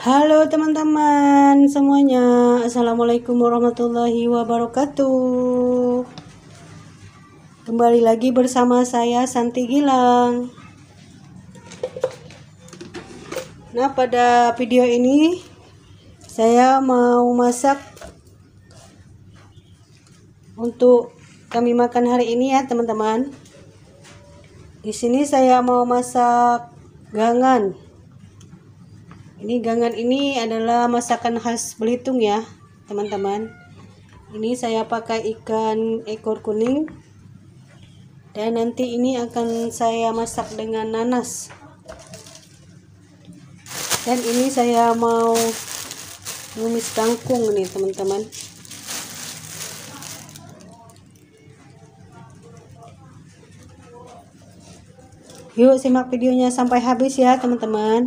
Halo teman-teman semuanya, Assalamualaikum warahmatullahi wabarakatuh. Kembali lagi bersama saya Santi Gilang. Nah, pada video ini saya mau masak untuk kami makan hari ini ya teman-teman. Di sini saya mau masak gangan. Ini gangan ini adalah masakan khas Belitung ya teman-teman. Ini saya pakai ikan ekor kuning. Dan nanti ini akan saya masak dengan nanas. Dan ini saya mau numis kangkung nih teman-teman. Yuk simak videonya sampai habis ya teman-teman.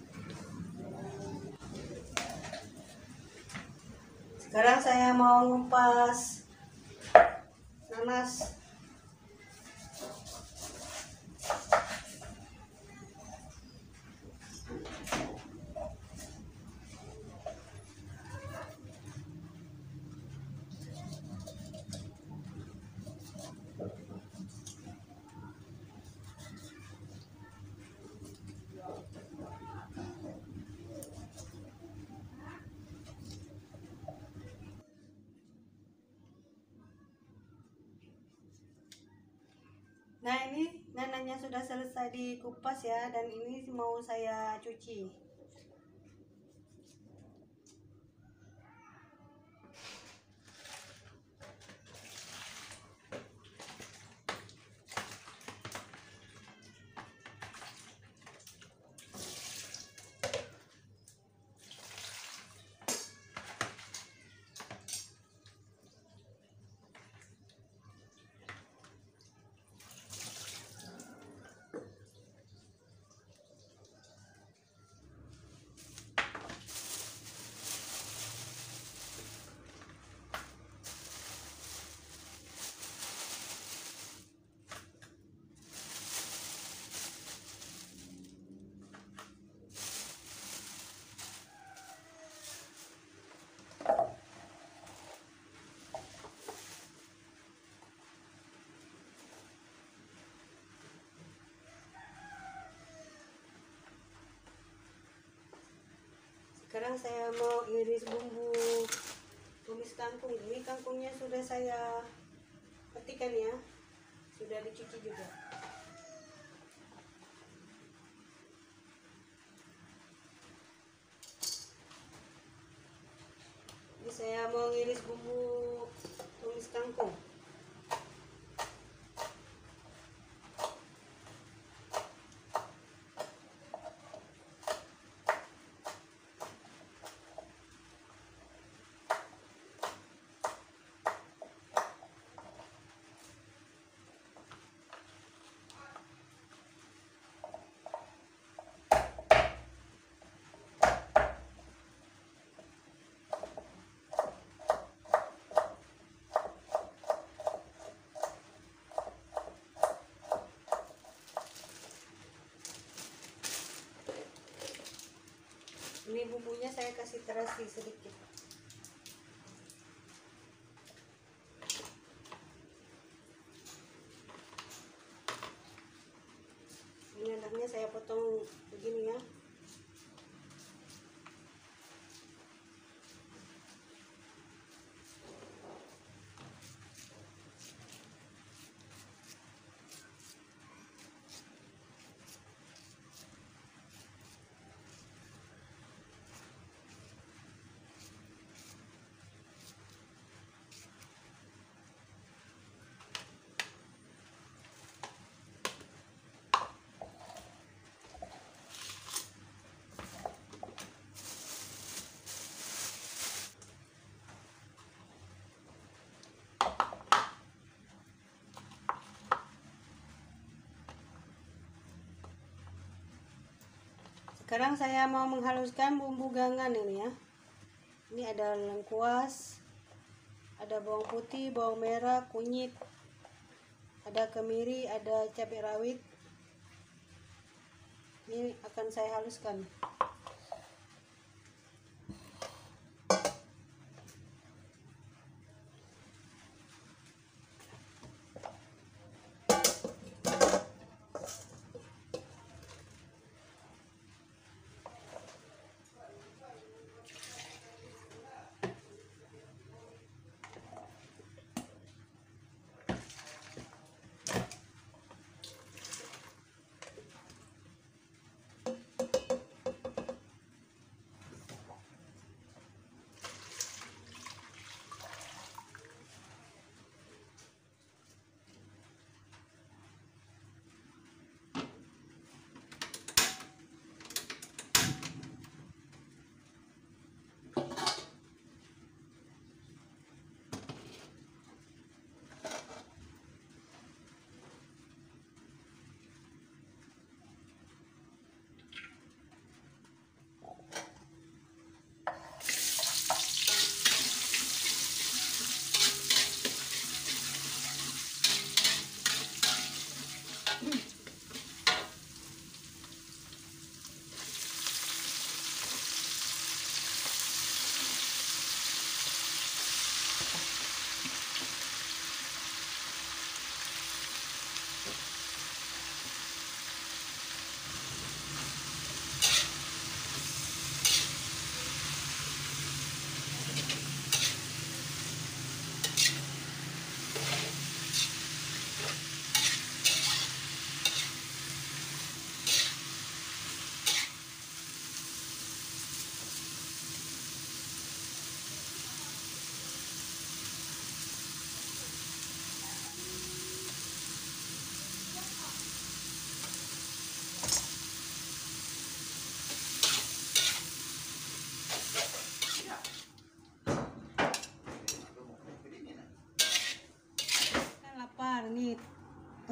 Sekarang saya mau ngupas nanas. Nah, ini nananya sudah selesai dikupas ya, dan ini mau saya cuci. Sekarang saya mau iris bumbu tumis kangkung. Ini kangkungnya sudah saya petikan ya, sudah dicuci juga. Ini saya mau iris bumbu tumis kangkung. Ini bumbunya saya kasih terasi sedikit. Ini anaknya saya potong begini ya. Sekarang saya mau menghaluskan bumbu gangan ini ya. Ini ada lengkuas, ada bawang putih, bawang merah, kunyit, ada kemiri, ada cabai rawit. Ini akan saya haluskan.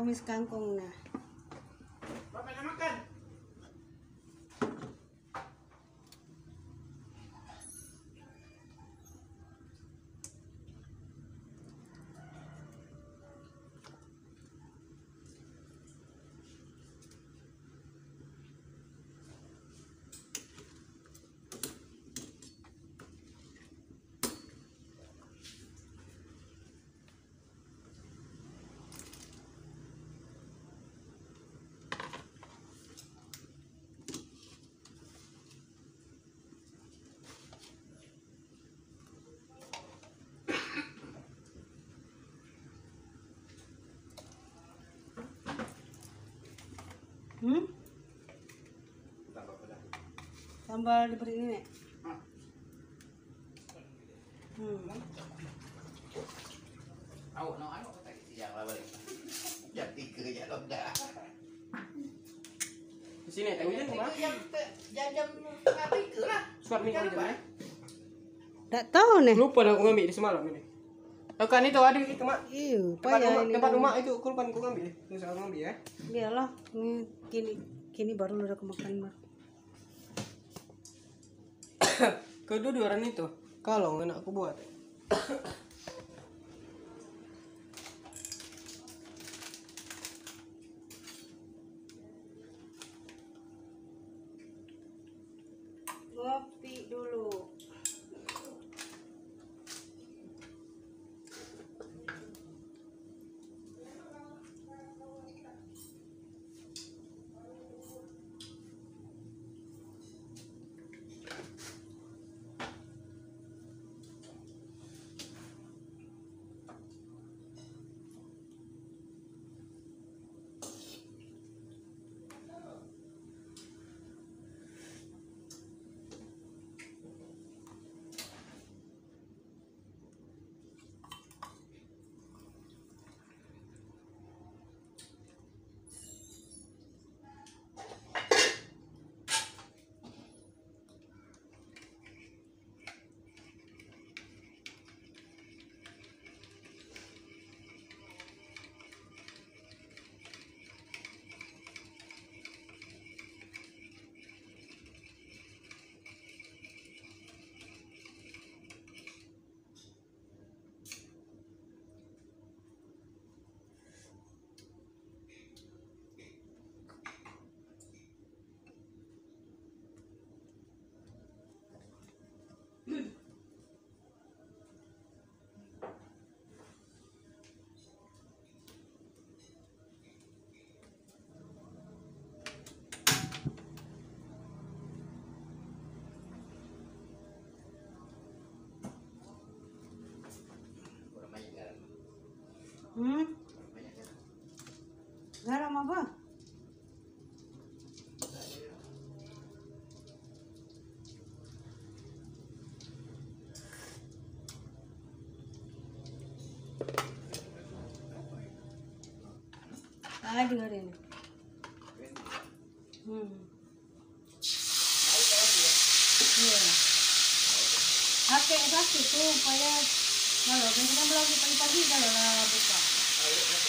tumis kangkung na. Bapak nak makan? Sambal diberi ini, Nek. Awak nak anak tak siang lah balik. Jam 3 je dah. Di sini tak hujan kemana? Jam 3 lah. Surat minggu hujan ya? Tak tahu nih. Lupa dah aku ngambil di semalam ini. Kan itu ada itu mak. Iya, payah ini. Tempat rumah itu aku lupa aku ngambil. Terus aku ngambil ya. Biarlah, kini baru udah kemakan baru. Kedua orang itu kalau nggak aku buat. Ngopi dulu. Garam apa? Juga ini. Iya. Pakai itu supaya kalau biasanya belum pagi-pagi kalau lah buka.